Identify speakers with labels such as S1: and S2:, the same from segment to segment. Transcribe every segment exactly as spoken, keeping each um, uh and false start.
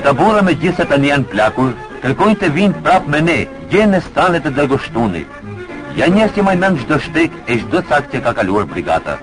S1: Këta burra me gjithë se tani janë plakur, kërkojnë të vinë prap me ne, gjenë në stanet e dërgoshtunit. Ja njerëz që majmen çdo shtek e çdo cak që ka kaluar brigata.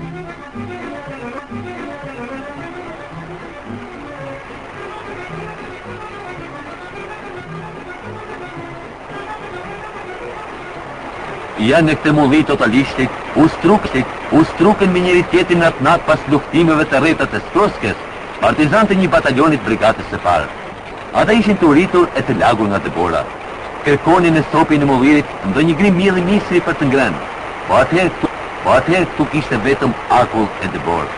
S1: Janë në këtë mulli totalishtik, u struktik, u strukën me njëri tjetrin atë natë pas luftimeve të rrethët e Skroskës, partizantë e një batalionit brigatës së parë. Ata ishin të uritur e të lagur nga dëbora. Kërkonin në stopin e mullirit ndonjë grimilli misri për të ngrënë, po atëherë këtu, po atëherë këtu kishte vetëm akull e dëborë.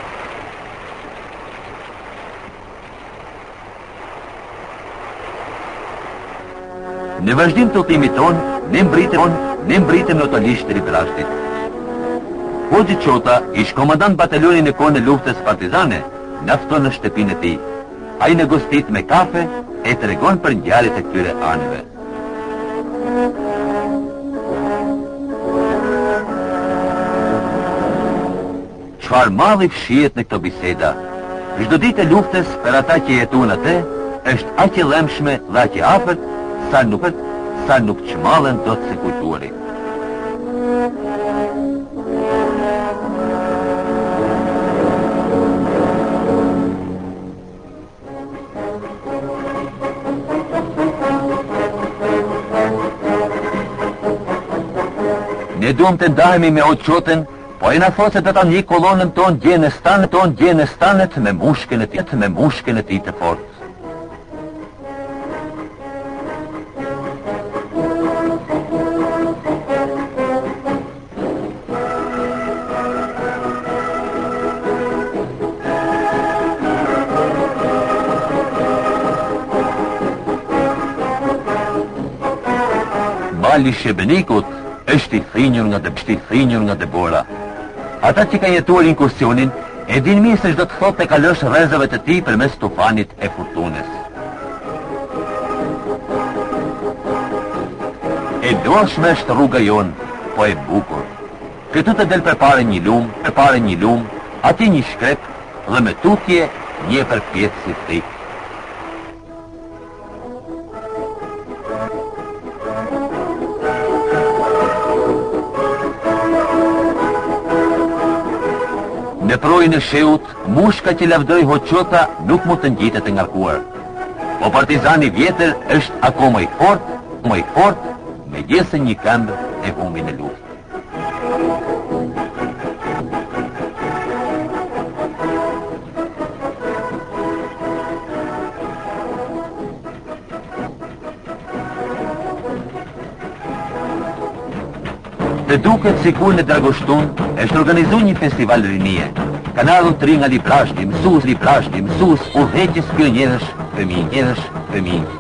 S1: Në vazhdim të udhimit tonë, ne mbritëm, ne mbritëm në totalisht të Ribrashtit. Hoxhi Çota, ish komandant batalionit në kohën e luftës partizane, na fton në shtëpinë e tij. Ai negostit me kafe e tregon për ngjarjet e këtyre anëve. Çfarë malli fshihet në këto biseda? Çdo ditë e luftës për ata që jetuan atë është aq e lëmshme dhe aq e afërt sa nuk sa nuk çmallen dot se kulturi. Ne duam të ndahemi me Hoxh Çotën, po ai na thotë se do ta njeh kolonën tonë gjenë në stanet tonë gjenë në stanet me mushkën e tij me mushkën e tij të fortë. Mali Shëbenikut është i thinjur nga dëbështi thinjur nga dëbora. Ata që ka jetuar inkursionin, e din mirë se çdo të thotë të kalosh rrezave të tij përmes tufanit e furtunës. E dashme është rruga jonë, po e bukur. Këtu të del përpare një lum, përpare një lum, atje një shkrep, dhe me tutje një përpjetë si thik. Në projën e sheut, mushka që lavdoi Hoxh Çota nuk mund të ngjitet e ngarkuar. Po partizani vjetër është akoma i fortë, më i fortë, megjithëse një këmbë e humbi në luftë. Të duket sikur në Dragoshtun është organizuar një festival rinie. Kanë ardhur të rinj nga Librashti, mësues Librashti, mësues udhëheqës pionierësh, fëmijësh, fëmijë.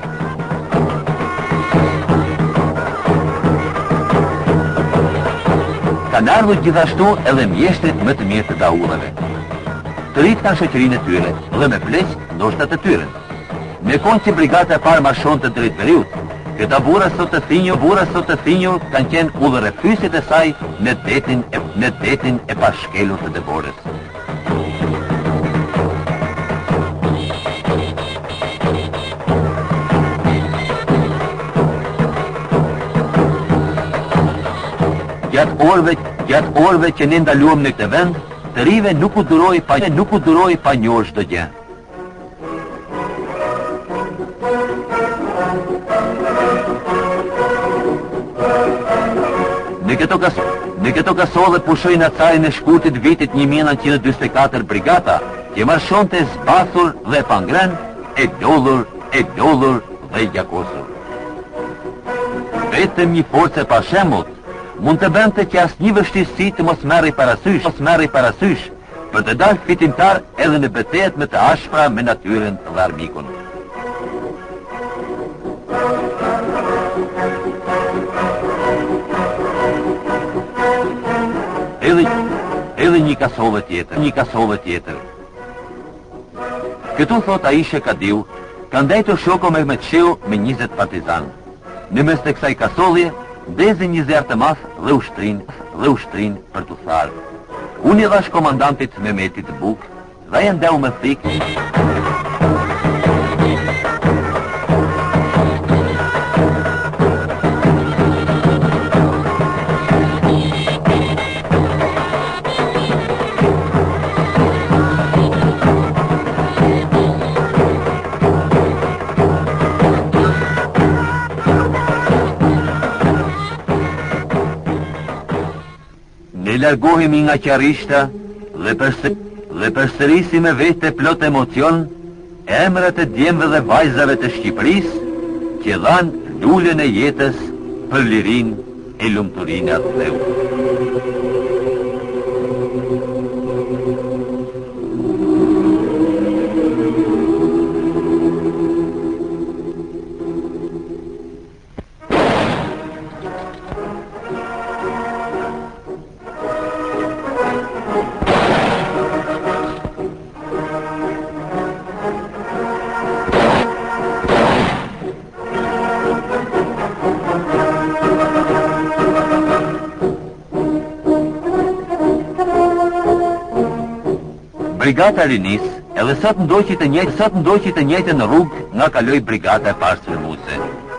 S1: Kanë ardhur gjithashtu edhe mjeshtrit më të mirë të daullave. Të rit kanë shoqërinë e tyre dhe me pleq ndoshta të tyre. Me kohë që brigata e parë marshonte drejt veriut, këta burra sot të thinjur, burra sot të thinjur kanë qenë udhërrefysit e saj në detin e në detin e pashkelur të dëborës. Gjatë orëve, gjatë orëve që ne ndaluam në këtë vend, të rive nuk u duroi pa nuk u duroi pa njohur çdo gjë. Në këto kas, në këto kasole pushoi në carin e shkurtit vitit një mijë nëntëqind e dymbëdhjetë e katër brigata, që marshonte zbathur dhe pangren, e lollur, e lollur dhe gjakosur. Vetëm një forcë pa shembull mund të bënte që asnjë vështirësi të mos merri parasysh, mos merri parasysh për të dalë fitimtar edhe në betejat më të ashpra me natyrën dhe armikun. Edhe, edhe një kasove tjetër, një kasove tjetër. Këtu thot Aisha Kadiu, ka ndajtur shoko me me qeu me njëzet partizan. Në mes të kësaj kasolje, ndezi një zjarë të madh dhe ushtrin, dhe ushtrin për të tharë. Unë i dhash komandantit Mehmetit Buk, dhe e ndeu me thik. e largohemi nga qarishta dhe, përse, dhe përsërisi me vete plot emocion emrat e djemve dhe vajzave të Shqipërisë që dhanë lullën e jetës për lirin e lumëturin e atë dheu. Brigata Rinis, edhe sot ndoqi të njëjtë, sot ndoqi të njëjtën në rrugë nga kaloi brigata e parë sulmuese.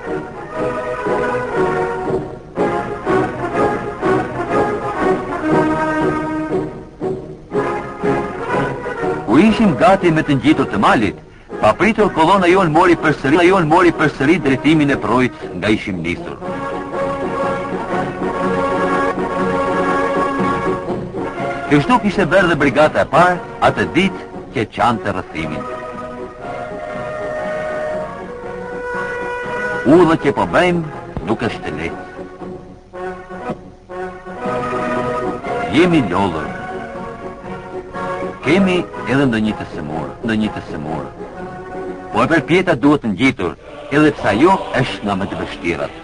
S1: Ku ishim gati me të ngjitur të malit, papritur kolona jon mori përsëri, jon mori përsëri drejtimin e projit nga ishim nisur. Kështu kishte bërë dhe brigata e parë atë ditë që çante rrethimin. Udhë që po bëjmë nuk është lehtë. Jemi lodhur. Kemi edhe ndonjë të semur, ndonjë të semur. Po e përpjeta duhet të ngjitur, edhe pse ajo është nga më të vështirat.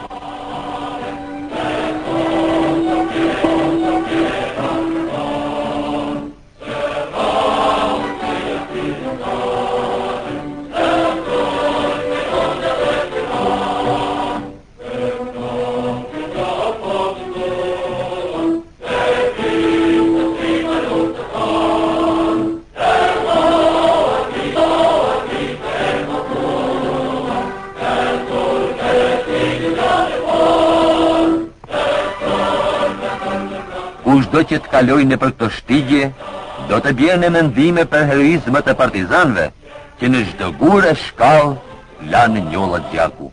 S1: Kushdo që të kalojnë në për këto shtigje, do të bjerë në mendime për heroizmat e partizanve, që në çdo gur e shkallë lanë njollat gjaku.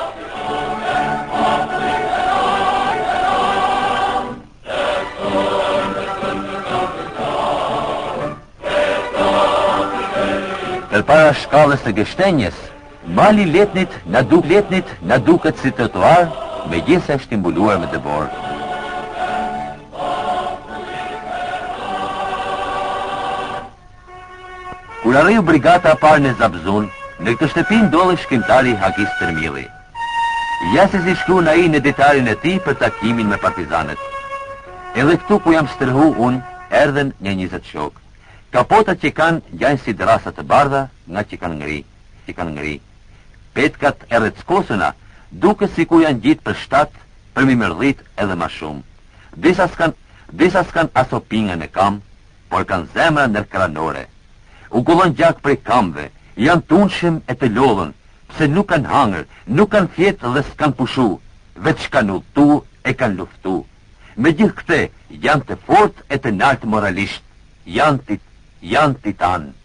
S1: Përpara shkallës së Gështenjës, mali Letnit na duk Letnit na duket si trotuar, megjithëse është i mbuluar me dëbor. Kur arriu brigata e parë në Zabzun, në këtë shtëpi ndodhi shkrimtari Hakis Tërmilli. Ja se si shkruan ai në detarin e tij për takimin me partizanët. Edhe këtu ku jam stërhu unë, erdhen një njëzet shok. Kapotat që kanë janë si drasa të bardha nga që kanë ngri, që kanë ngri. Petkat e rreckosuna duke si ku janë gjitë për shtatë, për mi mërdhit edhe ma shumë. Disa s'kan, disa s'kan aso pinga në kam, por kanë zemra nërkranore. U gullon gjak prej kamve, janë tunshëm e të lodhën, pse nuk kanë hangër, nuk kanë fjetë dhe s'kan pushu, veç kanë udhtu e kanë luftu. Me gjithë këte, janë të fort e të nartë moralisht, janë, tit, janë titan.